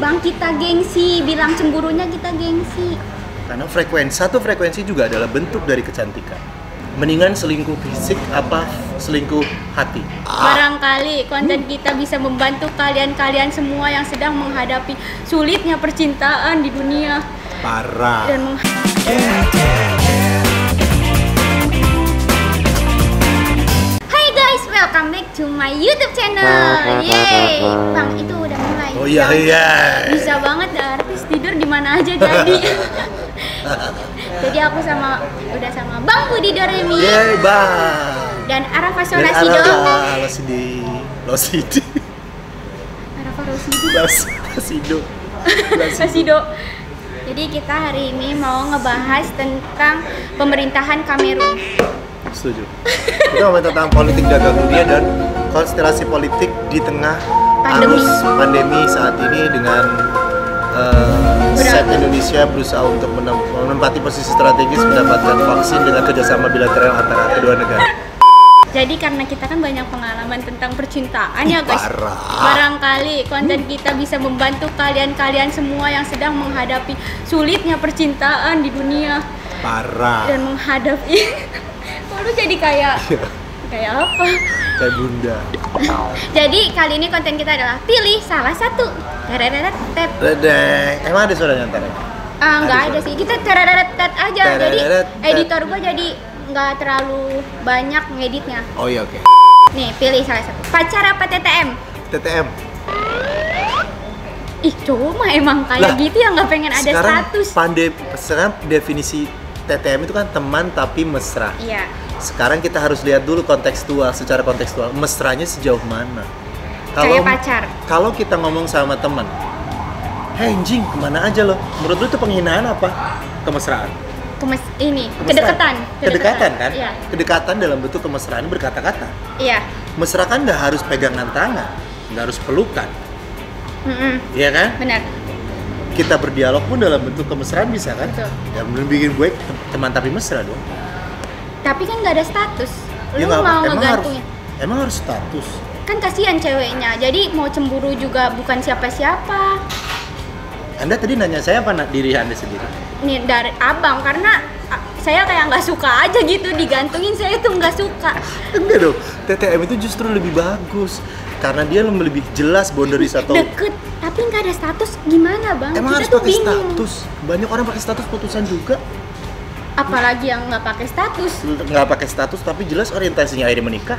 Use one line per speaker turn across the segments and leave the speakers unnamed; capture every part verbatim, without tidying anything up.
bang, kita gengsi. Bilang cemburunya kita gengsi.
Karena frekuensi, satu frekuensi juga adalah bentuk dari kecantikan. Mendingan selingkuh fisik apa selingkuh hati?
Barangkali konten kita bisa membantu kalian-kalian semua yang sedang menghadapi sulitnya percintaan di dunia.
Parah.
Dan meng- Hai guys, welcome back to my YouTube channel. Yeay, bang itu udah mulai.
Oh iya iya.
Bisa banget artis tidur di mana aja jadi. Jadi aku sama udah sama Bang Budi Doremi.
Yeay bang.
Dan Arafa
Dan
Sorasido.
Arafa Losidi. Losidi.
Arafa Rosido.
Losido.
Rosido. Jadi kita hari ini mau ngebahas tentang pemerintahan Kamerun.
Setuju. Kita ngomongin tentang politik dagang dunia dan konstelasi politik di tengah
Pandemi.
arus pandemi saat ini dengan uh, set Indonesia berusaha untuk menem- menempati posisi strategis mendapatkan vaksin dengan kerjasama bilateral antara kedua negara.
Jadi karena kita kan banyak pengalaman tentang percintaan ya guys.
Parah.
Barangkali konten kita bisa membantu kalian-kalian semua yang sedang menghadapi sulitnya percintaan di dunia.
Parah.
Dan menghadapi kok lu jadi kayak kayak apa?
Kayak bunda.
Jadi kali ini konten kita adalah pilih salah satu. Tereretet.
Redeng. Emang ada suaranya ntar?
Ah, nggak
Ada
ada
suara.
sih. Kita tereretet aja. Jadi
Tereretet.
editor gua jadi nggak terlalu banyak ngeditnya.
Oh iya oke.
Nih, pilih salah satu. Pacar apa T T M?
T T M.
Ih, cowok mah emang kayak
Lah,
gitu ya, nggak pengen ada
sekarang
status.
Pandai, sekarang definisi T T M itu kan teman tapi mesra.
Iya.
Sekarang kita harus lihat dulu kontekstual, secara kontekstual, mesranya sejauh mana.
Kayak pacar.
Kalau kita ngomong sama teman, hei anjing, kemana aja lo? Menurut lu itu penghinaan apa? Kemesraan.
Kemes ini,
Kemesraan.
kedekatan.
Kedekatan kan?
Iya.
Kedekatan dalam bentuk kemesraan berkata-kata.
Iya.
Mesra kan nggak harus pegangan tangan, nggak harus pelukan,
Mm-mm.
iya kan?
Benar.
Kita berdialog pun dalam bentuk kemesraan bisa kan?
Betul.
Ya belum bikin gue tem- teman tapi mesra dong.
Tapi kan nggak ada status.
Ya
Lu
nggak apa-
mau
emang harus,
ngegantungin.
emang harus status.
Kan kasihan ceweknya. Jadi mau cemburu juga bukan siapa-siapa.
Anda tadi nanya saya apa nak diri Anda sendiri?
Nih dari abang karena a, saya kayak nggak suka aja gitu digantungin, saya tuh nggak suka.
Enggak dong, T T M itu justru lebih bagus karena dia lebih jelas boundaries atau
Deket, tapi nggak ada status gimana bang?
emang
Kita
harus
tuh
pakai
bingung.
status. Banyak orang pakai status putusan juga.
Apalagi yang nggak pakai status.
Nggak pakai status tapi jelas orientasinya akhirnya menikah.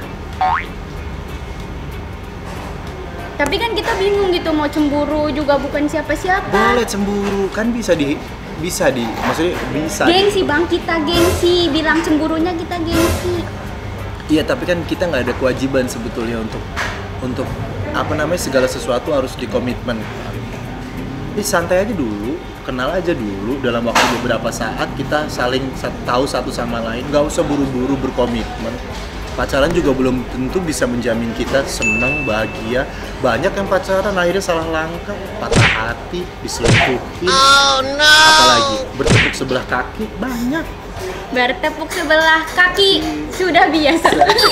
Tapi kan kita bingung gitu mau cemburu juga bukan siapa-siapa.
Boleh cemburu kan bisa di bisa di maksudnya bisa. di-
Gengsi bang, kita gengsi. Bilang cemburunya kita gengsi.
Iya tapi kan kita nggak ada kewajiban sebetulnya untuk untuk apa namanya segala sesuatu harus dikomitmen. Jadi santai aja dulu, kenal aja dulu dalam waktu beberapa saat kita saling sa- tahu satu sama lain, nggak usah buru-buru berkomitmen. Pacaran juga belum tentu bisa menjamin kita senang, bahagia. Banyak yang pacaran akhirnya salah langkah, patah hati, diselingkuhin.
Oh no.
Apalagi bertepuk sebelah kaki, banyak.
Bertepuk sebelah kaki sudah biasa.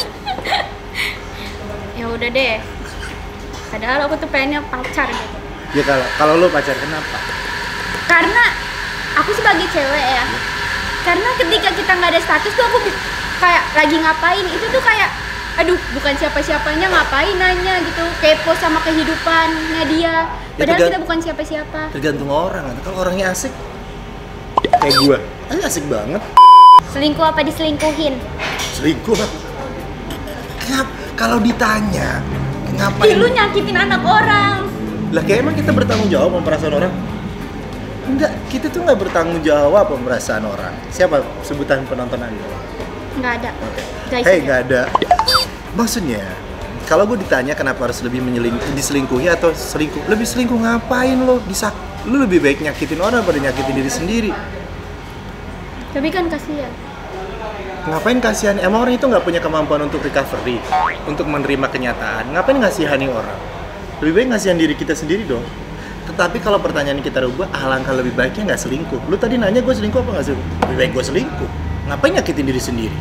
Ya udah deh. Padahal aku tuh pengennya pacar gitu.
Ya kalau kalau lo pacar kenapa?
Karena aku sebagai cewek ya. Karena ketika kita nggak ada status tuh aku bi- kayak lagi ngapain itu tuh kayak aduh bukan siapa-siapanya ngapain nanya gitu kepo sama kehidupannya dia.
Ya,
Padahal
tergan-
kita bukan siapa-siapa.
Tergantung orang. Kalau orangnya asik, kayak gua, kan asik banget.
Selingkuh apa diselingkuhin?
Selingkuh. Kenapa? Kalau ditanya,
Ih,
ngapain?
lu nyakitin anak orang.
Lah kayak emang kita bertanggung jawab sama perasaan orang? Enggak, kita tuh nggak bertanggung jawab sama perasaan orang. Siapa sebutan penonton Anda?
Nggak ada.
Oke.
Guys,
Hei,
ya.
nggak ada. Maksudnya, kalau gue ditanya kenapa harus lebih menyeling diselingkuhi atau selingkuh, lebih selingkuh ngapain lo? Disak, lu lebih baik nyakitin orang pada nyakitin diri sendiri.
Tapi kan kasihan.
Ngapain kasihan? Emang orang itu nggak punya kemampuan untuk recovery, untuk menerima kenyataan. Ngapain ngasihani orang? Lebih baik ngasihan diri kita sendiri dong. Tetapi kalau pertanyaan kita rubah, alangkah lebih baiknya nggak selingkuh. Lu tadi nanya gue selingkuh apa nggak selingkuh? Lebih baik gue selingkuh. Ngapain nyakitin diri sendiri?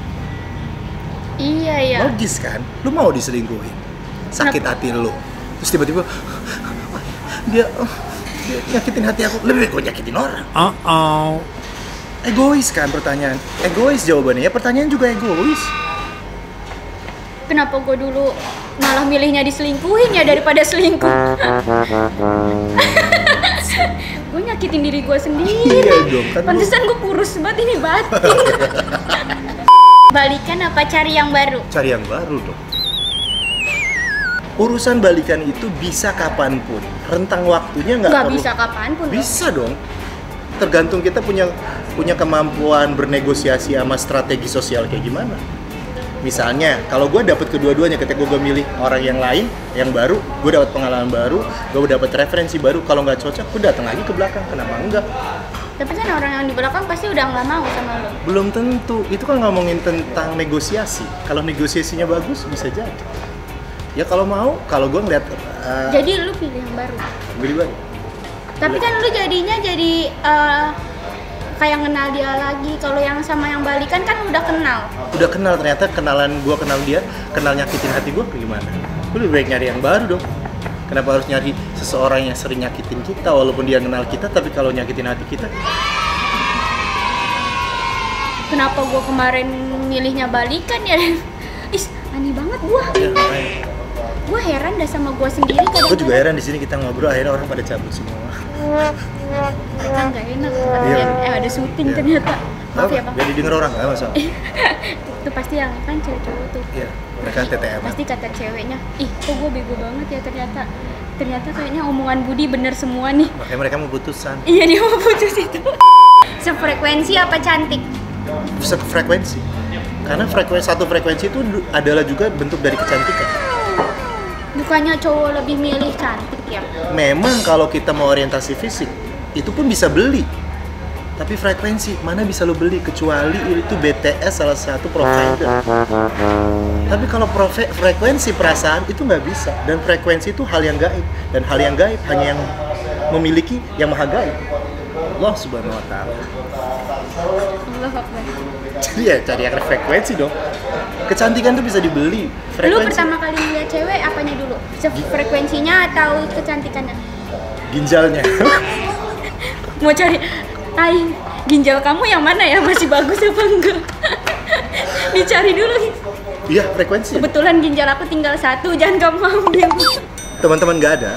Iya ya.
Logis kan? Lu mau diselingkuhin, sakit hati lu, terus tiba-tiba dia, oh, dia nyakitin hati aku, lebih baik gue nyakitin orang.
Uh oh.
Egois kan pertanyaan, egois jawabannya. Ya pertanyaan juga egois.
Kenapa gue dulu malah milihnya diselingkuhin ya daripada selingkuh? Gue nyakitin diri gue sendiri.
Iya dong, kan lu-
Pantesan gue kurus banget ini batin. Balikan apa cari yang baru?
Cari yang baru dong. Urusan balikan itu bisa kapanpun, rentang waktunya nggak
Gak
perlu.
bisa kapanpun.
Bisa dong. Tergantung kita punya punya kemampuan bernegosiasi sama strategi sosial kayak gimana. Misalnya, kalau gue dapet kedua-duanya ketika gue milih orang yang lain, yang baru, gue dapat pengalaman baru, gue dapet referensi baru. Kalau nggak cocok, gue datang lagi ke belakang. Kenapa enggak?
Tapi kan orang yang di belakang pasti udah nggak mau sama lo.
Belum tentu. Itu kan ngomongin tentang negosiasi. Kalau negosiasinya bagus, bisa jadi. Ya kalau mau, kalau gue ngeliat uh,
Jadi lu pilih yang baru.
beli baru.
Tapi kan lu jadinya jadi eh, kayak kenal dia lagi. Kalau yang sama yang balikan kan udah kenal.
Udah kenal, ternyata kenalan gue kenal dia, kenal nyakitin hati gue gimana? Gue lebih baik nyari yang baru dong. Kenapa harus nyari seseorang yang sering nyakitin kita walaupun dia kenal kita, tapi kalau nyakitin hati kita?
Kenapa gua kemarin milihnya balikan ya? Is, aneh banget gua.
Ya, makanya.
Gua heran dah sama gua sendiri kadang-kadang.
Gue juga heran di sini kita ngobrol akhirnya orang pada cabut semua.
Kita nggak enak.
Iya.
Eh ada syuting
Iya.
ternyata. Maaf ya, Pak.
Biar didengar orang, nggak masalah.
Itu pasti yang kan cewek-cewek tuh.
Iya, mereka T T M.
Pasti kata ceweknya, ih kok gue bego banget ya ternyata. Ternyata kayaknya omongan Budi bener semua nih.
Makanya mereka mau putusan.
Iya dia mau putus itu. Sefrekuensi apa cantik?
Frekuensi. Karena frekuensi satu frekuensi itu du- adalah juga bentuk dari kecantikan.
Bukannya cowok lebih milih cantik ya?
Memang kalau kita mau orientasi fisik, itu pun bisa beli. Tapi frekuensi, mana bisa lo beli kecuali itu B T S salah satu provider. Tapi kalau profe- frekuensi perasaan itu nggak bisa. Dan frekuensi itu hal yang gaib. Dan hal yang gaib hanya yang memiliki yang maha gaib. Allah subhanahu wa ta'ala.
Allah Akbar.
Jadi ya cari yang frekuensi dong. Kecantikan tuh bisa dibeli.
Lu pertama kali ngeliat cewek apanya dulu? Frekuensinya atau kecantikannya?
Ginjalnya.
Mau cari, ay, ginjal kamu yang mana ya? Masih bagus apa enggak? Dicari dulu.
Iya, frekuensi.
Kebetulan ginjal aku tinggal satu, jangan kamu ambil.
Teman-teman nggak ada.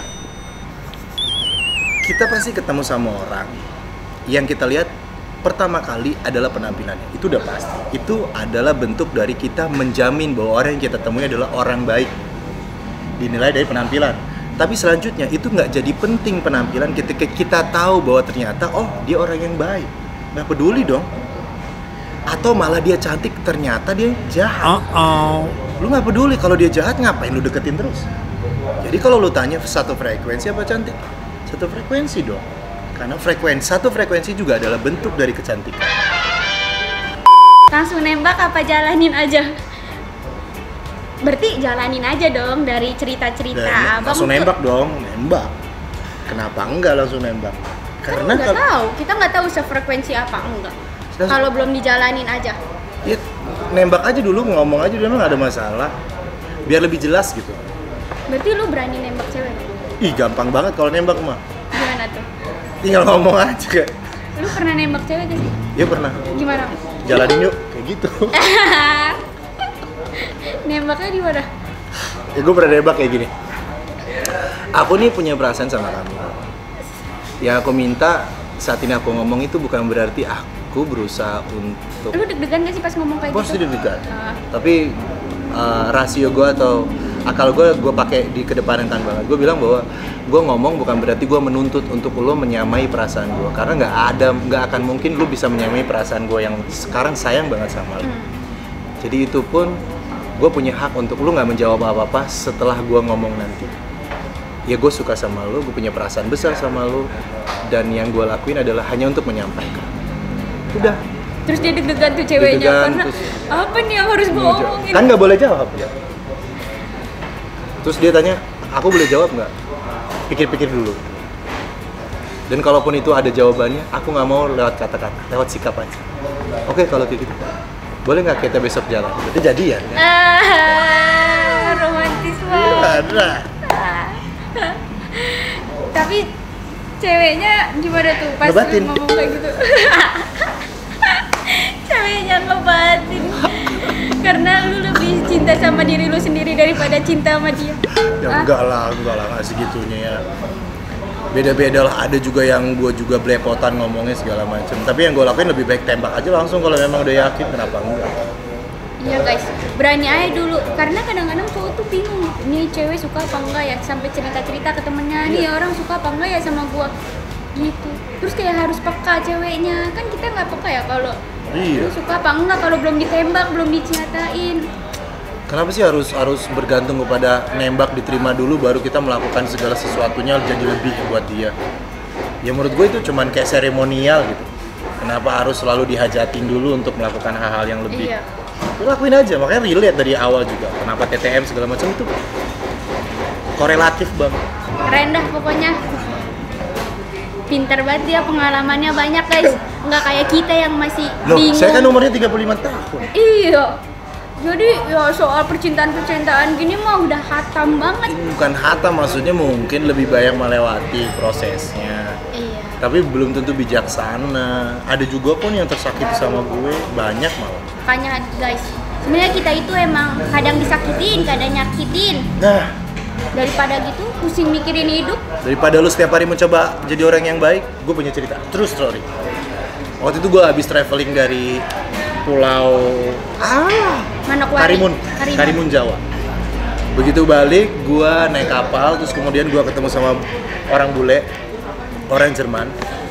Kita pasti ketemu sama orang yang kita lihat pertama kali adalah penampilannya. Itu udah pasti. Itu adalah bentuk dari kita menjamin bahwa orang yang kita temui adalah orang baik. Dinilai dari penampilan. Tapi selanjutnya itu nggak jadi penting penampilan ketika kita tahu bahwa ternyata oh dia orang yang baik. Nggak peduli dong. Atau malah dia cantik ternyata dia jahat.
Uh-oh.
Lu nggak peduli kalau dia jahat ngapain lu deketin terus. Jadi kalau lu tanya satu frekuensi apa cantik? Satu frekuensi dong. Karena frekuensi satu frekuensi juga adalah bentuk dari kecantikan.
Langsung nembak apa jalanin aja? Berarti jalanin aja dong dari cerita-cerita
Dan
abang.
langsung nembak dong, nembak. Kenapa enggak langsung nembak?
Kan
Karena
nggak
kalau
tahu, kita nggak tahu sefrekuensi apa enggak.
Terus-
Kalau belum dijalanin aja.
ya, nembak aja dulu, ngomong aja dulu nggak ada masalah. Biar lebih jelas gitu.
Berarti lu berani nembak cewek?
Ih gampang banget kalau nembak mah.
Gimana tuh?
Tinggal ngomong aja kan.
Lu pernah nembak cewek gak sih?
Ya pernah.
Gimana?
Jalanin yuk kayak gitu.
Nembaknya di mana?
Ya gue pernah nembak kayak gini. Aku nih punya perasaan sama kamu. Yang aku minta saat ini aku ngomong itu bukan berarti aku berusaha untuk
Lu deg-degan gak sih pas ngomong kayak
bos
gitu?
deg-degan.
Ah.
Tapi uh, rasio gue atau akal gue gue pakai di kedepanan kan banget. Gue bilang bahwa gue ngomong bukan berarti gue menuntut untuk lo menyamai perasaan gue, karena nggak ada nggak akan mungkin lo bisa menyamai perasaan gue yang sekarang sayang banget sama lo.
Hmm.
Jadi itu pun gue punya hak untuk lo nggak menjawab apa-apa setelah gue ngomong nanti. Ya gue suka sama lo, gue punya perasaan besar sama lo, dan yang gue lakuin adalah hanya untuk menyampaikan. Udah.
Terus dia deg-degan tuh ceweknya
Deg-degan,
karena
terus-
apa nih yang harus gue omongin?
Kan nggak boleh jawab ya. Terus dia tanya, aku boleh jawab nggak? Pikir-pikir dulu. Dan kalaupun itu ada jawabannya, aku nggak mau lewat kata-kata, lewat sikap aja. Oke kalau kayak gitu, boleh nggak kita besok jalan? Berarti jadian kan?
Ah, romantis banget.
Ada.
Tapi ceweknya gimana tuh pas
Ngebatin.
ngomong kayak gitu? Ceweknya ngebatin karena lu lebih cinta sama diri lu sendiri daripada cinta sama dia.
Ya
Hah?
enggak lah, enggak lah, nggak segitunya ya. Beda-beda lah, ada juga yang gue juga belepotan ngomongnya segala macam. Tapi yang gue lakuin lebih baik tembak aja langsung kalau memang udah yakin, kenapa enggak?
Iya guys, berani aja dulu. Karena kadang-kadang cowok tuh bingung, nih cewek suka apa enggak ya, sampai cerita-cerita ke temennya, nih orang suka apa enggak ya sama gua, gitu. Terus kayak harus peka ceweknya, kan kita nggak peka ya kalau
Iya.
lu suka apa enggak kalau belum ditembak, belum dicintain.
Kenapa sih harus harus bergantung kepada nembak diterima dulu baru kita melakukan segala sesuatunya jadi lebih buat dia? Ya menurut gue itu cuman kayak seremonial gitu. Kenapa harus selalu dihajatin dulu untuk melakukan hal-hal yang lebih?
Iya.
Lu lakuin aja, makanya relate dari awal juga. Kenapa T T M segala macam itu korelatif bang.
Keren dah pokoknya. Pinter banget dia, pengalamannya banyak guys. Nggak kayak kita yang masih
Loh,
bingung.
saya kan umurnya tiga puluh lima tahun.
Iya. Jadi ya soal percintaan-percintaan gini mah udah hatam banget.
Bukan hatam, maksudnya mungkin lebih banyak melewati prosesnya.
Iya.
Tapi belum tentu bijaksana. Ada juga pun yang tersakiti sama gue, banyak malah.
Makanya guys, sebenarnya kita itu emang kadang disakitin, kadang nyakitin.
Nah,
Daripada gitu pusing mikirin hidup.
daripada lu setiap hari mencoba jadi orang yang baik, gue punya cerita. True story. Waktu itu gue habis traveling dari pulau ah,
Manokwari.
Karimun,
Karimun.
Karimun Jawa. Begitu balik, gue naik kapal, terus kemudian gue ketemu sama orang bule, orang Jerman.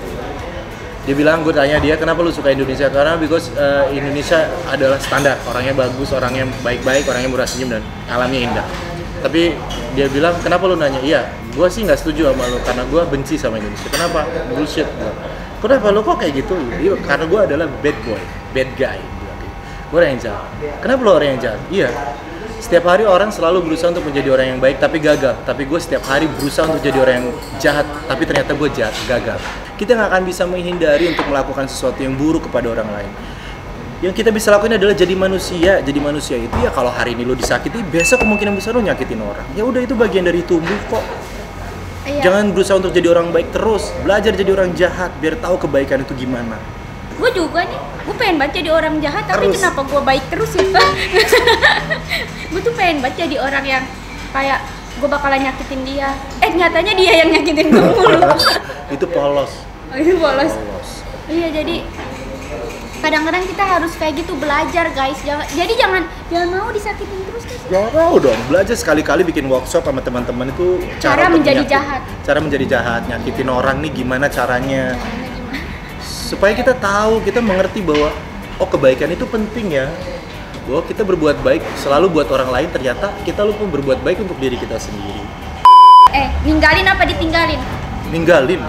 Dia bilang, gue tanya dia, kenapa lu suka Indonesia? Karena because uh, Indonesia adalah standar, orangnya bagus, orangnya baik-baik, orangnya murah senyum dan alamnya indah. Tapi dia bilang, kenapa lu nanya? Iya, gue sih nggak setuju sama lu karena gue benci sama Indonesia. Kenapa? Bullshit. Kenapa lu kok kayak gitu? Iya, karena gue adalah bad boy, bad guy. Gue orang yang jahat. Kenapa lu orang yang jahat? Iya. Setiap hari orang selalu berusaha untuk menjadi orang yang baik tapi gagal. Tapi gue setiap hari berusaha untuk jadi orang yang jahat tapi ternyata gue jahat, gagal. Kita nggak akan bisa menghindari untuk melakukan sesuatu yang buruk kepada orang lain. Yang kita bisa lakukan adalah jadi manusia. Jadi manusia itu ya kalau hari ini lo disakiti, besok kemungkinan besar lo nyakitin orang. Ya udah, itu bagian dari tumbuh kok.
Iya.
Jangan berusaha untuk jadi orang baik terus. Belajar jadi orang jahat biar tahu kebaikan itu gimana.
Gue juga nih, gue pengen banget jadi orang jahat, tapi
Terus.
kenapa gue baik terus ya? Gue tuh pengen banget jadi orang yang kayak gue bakalan nyakitin dia. Eh nyatanya dia yang nyakitin gue mulu.
Itu polos.
Oh, itu bolos.
Polos.
Iya, jadi kadang-kadang kita harus kayak gitu, belajar guys. Jangan, jadi jangan jangan mau disakitin terus guys.
Jangan mau dong, belajar sekali-kali bikin workshop sama teman-teman itu
Cara
untuk
menjadi
menyakit-
jahat.
Cara menjadi jahat, nyakitin orang nih gimana caranya.
Caranya gimana?
Supaya kita tahu, kita mengerti bahwa oh kebaikan itu penting ya. Bahwa kita berbuat baik selalu buat orang lain, ternyata kita lupa berbuat baik untuk diri kita sendiri.
Eh, ninggalin apa ditinggalin?
Ninggalin.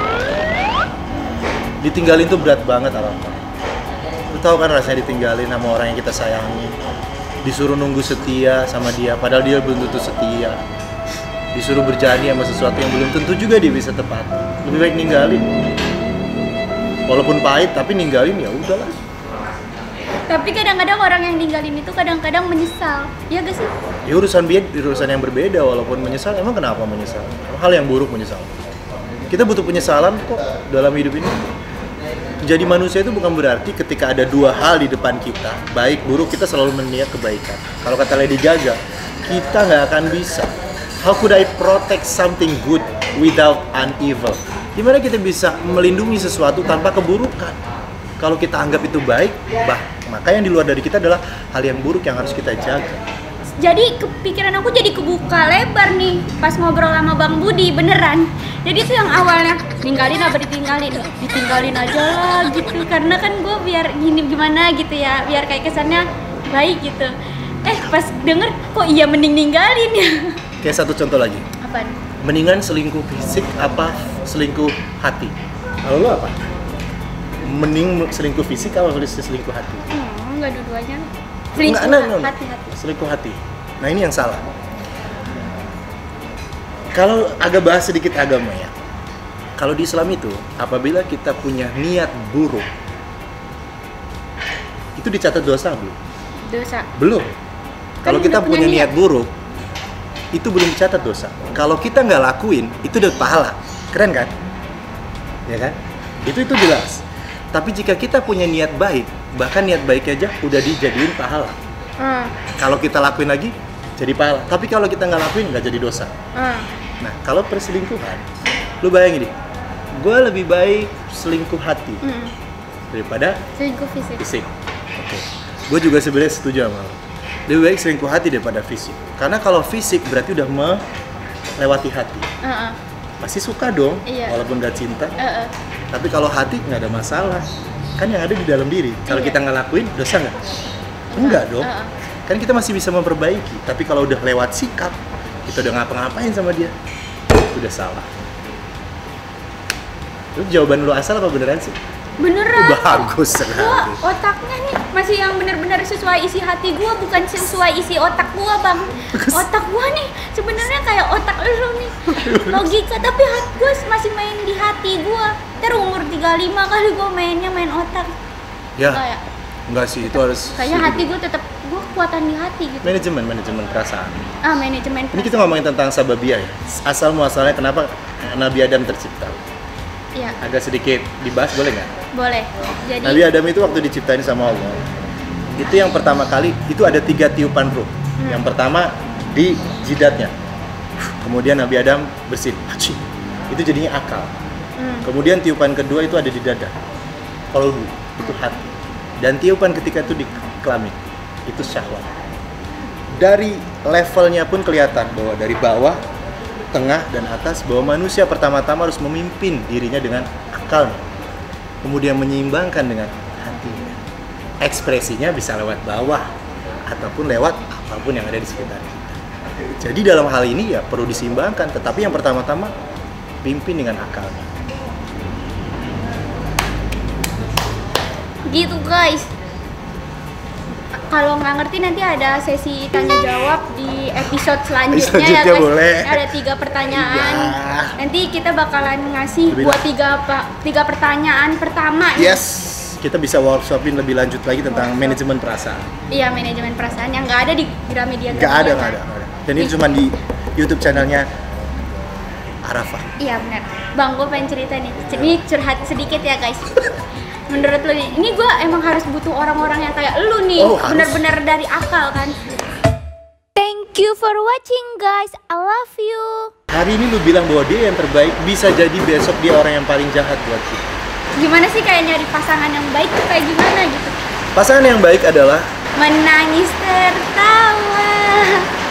Ditinggalin tuh berat banget, Arafah. Lu tahu kan rasanya ditinggalin sama orang yang kita sayangi. Disuruh nunggu setia sama dia, padahal dia belum tentu setia. Disuruh berjanji sama sesuatu yang belum tentu juga dia bisa tepati. Lebih baik ninggalin. Walaupun pahit, tapi ninggalin ya udahlah.
Tapi kadang-kadang orang yang ninggalin itu kadang-kadang menyesal. Iya gak sih?
Ya urusan beda, urusan yang berbeda. Walaupun menyesal, emang kenapa menyesal? Hal yang buruk menyesal. Kita butuh penyesalan kok dalam hidup ini. Jadi manusia itu bukan berarti ketika ada dua hal di depan kita, baik buruk, kita selalu meniat kebaikan. Kalau kata Lady Gaga, kita nggak akan bisa. How could I protect something good without an evil? Gimana kita bisa melindungi sesuatu tanpa keburukan? Kalau kita anggap itu baik, bah, maka yang di luar dari kita adalah hal yang buruk yang harus kita jaga.
Jadi kepikiran aku jadi kebuka lebar nih pas ngobrol sama Bang Budi, beneran. Jadi tuh yang awalnya ninggalin apa ditinggalin, ditinggalin aja lah gitu. Karena kan gue biar gini gimana gitu ya, biar kayak kesannya baik gitu. Eh pas denger kok iya mending ninggalin ya.
Kayak satu contoh lagi,
Apaan?
mendingan selingkuh fisik apa selingkuh hati? Kalau lo apa? Mending selingkuh fisik apa selingkuh hati?
Hmm, enggak dua-duanya. Selingkuh
Enggak, no, no, no.
hati-hati.
Selingkuh hati. Nah ini yang salah. Kalau agak bahas sedikit agama ya. Kalau di Islam itu, apabila kita punya niat buruk, itu dicatat dosa belum?
Dosa.
Belum. Kalau
Kan
kita
udah punya
punya niat
niat.
buruk, itu belum dicatat dosa. Kalau kita nggak lakuin, itu udah pahala. Keren kan? Ya kan? Itu itu jelas. Tapi jika kita punya niat baik, bahkan niat baik aja udah dijadiin pahala.
Hmm.
Kalau kita lakuin lagi, jadi pahala. Tapi kalau kita nggak lakuin, nggak jadi dosa.
Hmm.
Nah, kalau perselingkuhan, lu bayangin deh, gue lebih baik selingkuh hati
Hmm.
daripada
Selingkuh fisik.
fisik. Oke. Gue juga sebenarnya setuju sama lo. Lebih baik selingkuh hati daripada fisik. Karena kalau fisik berarti udah melewati hati.
Heeh.
Pasti suka dong,
Iya.
walaupun gak cinta.
Heeh.
Tapi kalau hati nggak ada masalah. Kan yang ada di dalam diri. Kalau
Iya.
kita nggak lakuin, dosa nggak? Enggak dong.
Heeh.
Kan kita masih bisa memperbaiki. Tapi kalau udah lewat sikap, kita udah ngapa-ngapain sama dia, udah salah. Itu jawaban lu asal apa beneran sih?
Beneran.
Bagus
Gua
sekali.
otaknya nih masih yang benar-benar sesuai isi hati gua, bukan sesuai isi otak gua, Bang.
Bagus.
Otak gua nih sebenarnya kayak otak lu nih. Logika, tapi hati gua masih main di hati gua. Ntar umur tiga puluh lima kali gua mainnya main otak.
Ya,
Kayak
enggak sih, itu harus
kayaknya hati gua tetap gua kekuatan di hati gitu.
manajemen, manajemen perasaan.
Ah, manajemen.
Ini kita ngomongin tentang sababiyah ya. Asal muasalnya kenapa Nabi Adam tercipta.
Iya,
Agak sedikit dibahas boleh nggak?
boleh. Jadi
Nabi Adam itu waktu diciptain sama Allah, itu yang pertama kali itu ada tiga tiupan ruh.
Hmm.
Yang pertama di jidatnya, kemudian Nabi Adam bersin, Aci. Itu jadinya akal.
hmm,
Kemudian tiupan kedua itu ada di dada, qalbu, itu hati. Dan tiupan ketiga itu di kelamin, itu syahwat. Dari levelnya pun kelihatan bahwa dari bawah, tengah, dan atas, bahwa manusia pertama-tama harus memimpin dirinya dengan akalnya, kemudian menyeimbangkan dengan hatinya. Ekspresinya bisa lewat bawah ataupun lewat apapun yang ada di sekitar kita. Jadi dalam hal ini ya perlu diseimbangkan, tetapi yang pertama-tama pimpin dengan akalnya.
gitu guys. Kalau nggak ngerti nanti ada sesi tanya jawab di episode selanjutnya,
Selanjutnya
ya guys.
boleh.
Ada tiga pertanyaan.
Iya.
Nanti kita bakalan ngasih
Lebih
buat
lang-
tiga apa tiga pertanyaan pertama. ya.
Yes, kita bisa workshopin lebih lanjut lagi tentang
Workshop.
manajemen perasaan.
Iya, manajemen perasaan yang nggak ada di Gramedia.
Gak ada,
Gramedia,
gak
kan?
ada, nggak ada. Dan ini cuma di YouTube channelnya Arafah.
Iya benar. Bang, gue pengen cerita nih. Ini curhat sedikit ya guys. Menurut lu nih, ini gue emang harus butuh orang-orang yang kayak lu nih,
Oh, harus.
bener-bener dari akal kan. Thank you for watching guys, I love you.
Hari ini lu bilang bahwa dia yang terbaik, bisa jadi besok dia orang yang paling jahat buat kita.
Gimana sih kayak nyari pasangan yang baik tuh kayak gimana gitu?
Pasangan yang baik adalah
Menangis tertawa.